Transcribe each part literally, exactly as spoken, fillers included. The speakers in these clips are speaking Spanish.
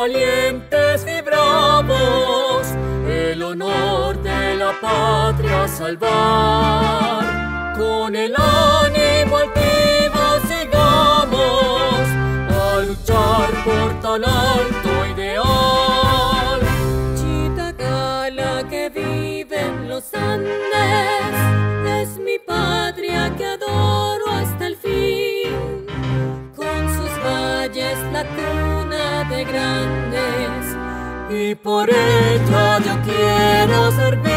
valientes y bravos, el honor de la patria salvar. Con el ánimo altivo sigamos a luchar por tan alto ideal. Chitacala, que vive en los Andes, es mi patria que adoro hasta el fin. Con sus valles, la cuna de grandes, y por ella yo quiero servir.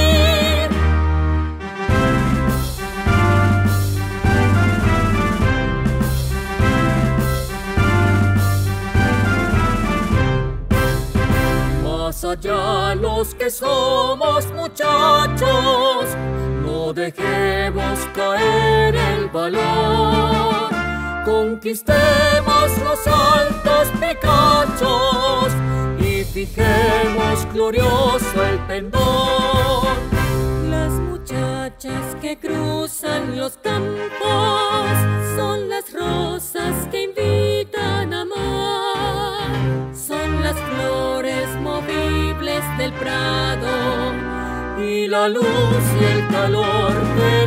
Más allá los que somos muchachos, no dejemos caer el valor. Conquistemos los altos picachos y fijemos glorioso el pendón. Las muchachas que cruzan los campos son las rosas que invitan a amar. Son las flores movibles del prado y la luz y el calor de